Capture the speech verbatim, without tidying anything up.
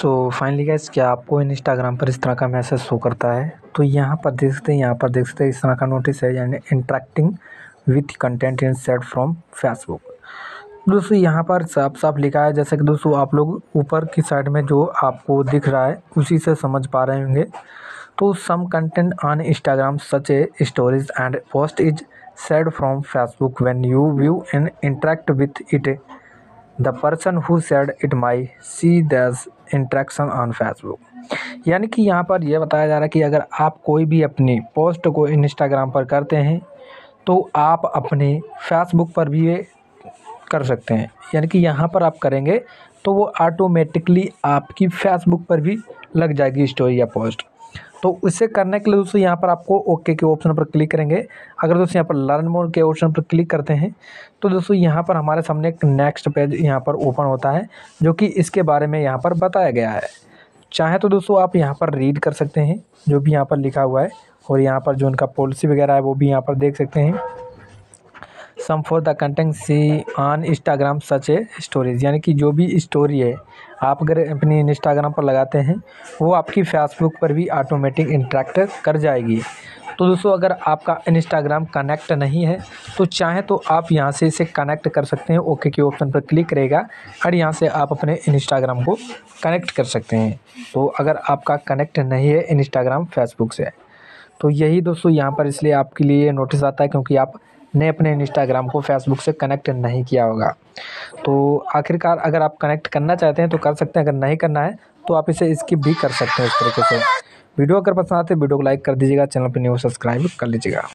So finally guys, क्या आपको Instagram पर इस तरह का मैसेज शो करता है? तो यहाँ पर देख सकते हैं यहाँ पर देख सकते हैं इस तरह का नोटिस है, यानी interacting with content in set from Facebook. दोस्तों यहाँ पर साफ साफ लिखा है, जैसे कि दोस्तों आप लोग ऊपर की साइड में जो आपको दिख रहा है उसी से समझ पा रहे होंगे। तो some content on Instagram such a stories and post is said from Facebook when you view and interact with it the person who said it my see that's interaction on Facebook. यानी कि यहाँ पर यह बताया जा रहा है कि अगर आप कोई भी अपनी पोस्ट को इंस्टाग्राम पर करते हैं तो आप अपने फेसबुक पर भी ये कर सकते हैं। यानी कि यहाँ पर आप करेंगे तो वो ऑटोमेटिकली आपकी फेसबुक पर भी लग जाएगी स्टोरी या पोस्ट। तो इसे करने के लिए दोस्तों यहाँ पर आपको ओके के ऑप्शन पर क्लिक करेंगे। अगर दोस्तों यहाँ पर लर्न मोर के ऑप्शन पर क्लिक करते हैं तो दोस्तों यहाँ पर हमारे सामने एक नेक्स्ट पेज यहाँ पर ओपन होता है, जो कि इसके बारे में यहाँ पर बताया गया है। चाहे तो दोस्तों आप यहाँ पर रीड कर सकते हैं जो भी यहाँ पर लिखा हुआ है, और यहाँ पर जो उनका पॉलिसी वगैरह है वो भी यहाँ पर देख सकते हैं। Some for the content see on Instagram such a stories, यानी कि जो भी स्टोरी है आप अगर अपनी इंस्टाग्राम पर लगाते हैं वो आपकी फेसबुक पर भी ऑटोमेटिक इंटरेक्ट कर जाएगी। तो दोस्तों अगर आपका इंस्टाग्राम कनेक्ट नहीं है तो चाहे तो आप यहाँ से इसे कनेक्ट कर सकते हैं। ओके के ऑप्शन पर क्लिक करेगा और यहाँ से आप अपने इंस्टाग्राम को कनेक्ट कर सकते हैं। तो अगर आपका कनेक्ट नहीं है इंस्टाग्राम फेसबुक से, तो यही दोस्तों यहाँ पर इसलिए आपके लिए नोटिस आता है क्योंकि आप ने अपने इंस्टाग्राम को फेसबुक से कनेक्ट नहीं किया होगा। तो आखिरकार अगर आप कनेक्ट करना चाहते हैं तो कर सकते हैं, अगर नहीं करना है तो आप इसे स्किप भी कर सकते हैं इस तरीके से। वीडियो अगर पसंद आते हैं वीडियो को लाइक कर दीजिएगा, चैनल पर न्यू सब्सक्राइब कर लीजिएगा।